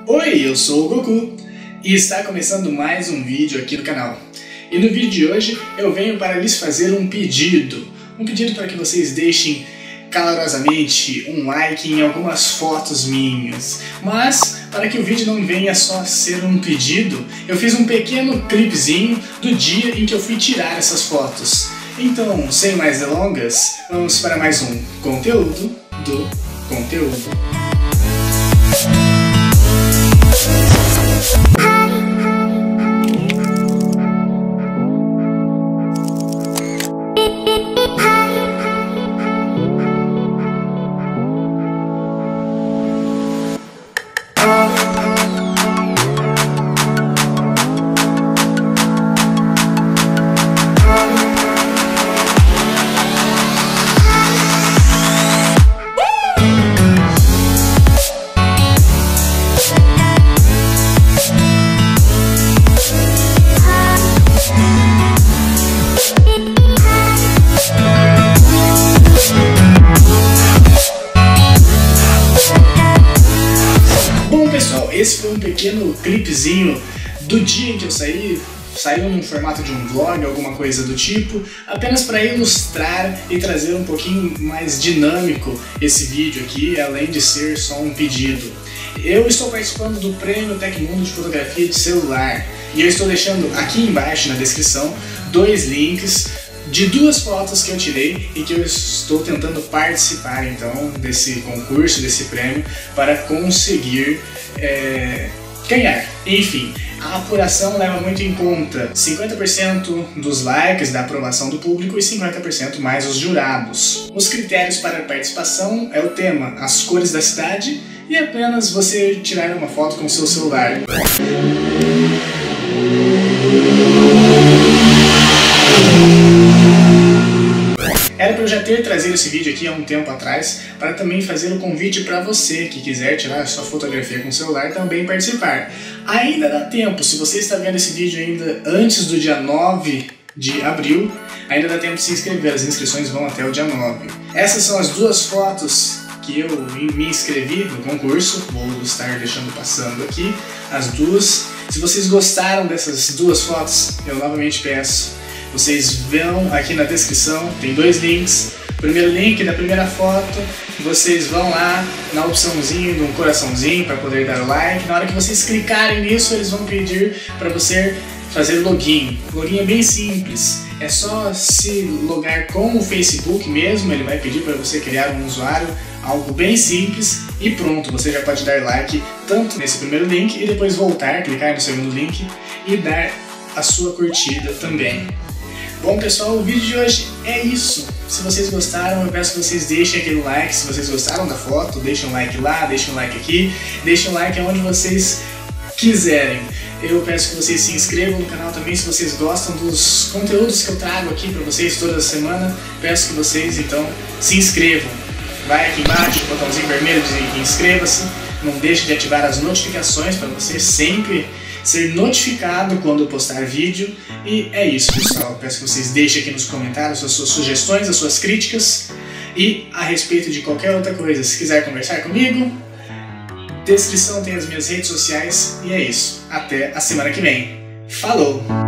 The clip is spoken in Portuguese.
Oi, eu sou o Goku e está começando mais um vídeo aqui no canal. E no vídeo de hoje eu venho para lhes fazer um pedido para que vocês deixem calorosamente um like em algumas fotos minhas. Mas, para que o vídeo não venha só ser um pedido, eu fiz um pequeno clipezinho do dia em que eu fui tirar essas fotos. Então, sem mais delongas, vamos para mais um conteúdo do conteúdo. Pessoal, esse foi um pequeno clipezinho do dia em que eu saiu num formato de um vlog, alguma coisa do tipo, apenas para ilustrar e trazer um pouquinho mais dinâmico esse vídeo aqui, além de ser só um pedido. Eu estou participando do Prêmio Tecmundo de Fotografia de Celular e eu estou deixando aqui embaixo na descrição 2 links de 2 fotos que eu tirei e que eu estou tentando participar então desse concurso, desse prêmio, para conseguir ganhar. Enfim, a apuração leva muito em conta 50% dos likes, da aprovação do público, e 50% mais os jurados. Os critérios para a participação é o tema, as cores da cidade, e apenas você tirar uma foto com o seu celular. Era para eu já ter trazido esse vídeo aqui há um tempo atrás, para também fazer o convite para você que quiser tirar a sua fotografia com o celular também participar. Ainda dá tempo, se você está vendo esse vídeo ainda antes do dia 9 de abril, ainda dá tempo de se inscrever, as inscrições vão até o dia 9. Essas são as 2 fotos que eu me inscrevi no concurso, vou estar deixando passando aqui as 2. Se vocês gostaram dessas 2 fotos, eu novamente peço, vocês vão aqui na descrição, tem 2 links. O primeiro link da primeira foto, vocês vão lá na opçãozinha de um coraçãozinho para poder dar o like. Na hora que vocês clicarem nisso, eles vão pedir para você fazer login. O login é bem simples, é só se logar com o Facebook mesmo, ele vai pedir para você criar um usuário, algo bem simples, e pronto, você já pode dar like tanto nesse primeiro link e depois voltar, clicar no segundo link e dar a sua curtida também. Bom pessoal, o vídeo de hoje é isso. Se vocês gostaram, eu peço que vocês deixem aquele like. Se vocês gostaram da foto, deixem um like lá, deixem um like aqui, deixem um like onde vocês quiserem. Eu peço que vocês se inscrevam no canal também se vocês gostam dos conteúdos que eu trago aqui para vocês toda semana. Peço que vocês então se inscrevam. Vai aqui embaixo, o botãozinho vermelho de inscreva-se. Não deixe de ativar as notificações para você sempre ser notificado quando eu postar vídeo. E é isso, pessoal. Peço que vocês deixem aqui nos comentários as suas sugestões, as suas críticas e a respeito de qualquer outra coisa. Se quiser conversar comigo, descrição tem as minhas redes sociais e é isso. Até a semana que vem. Falou!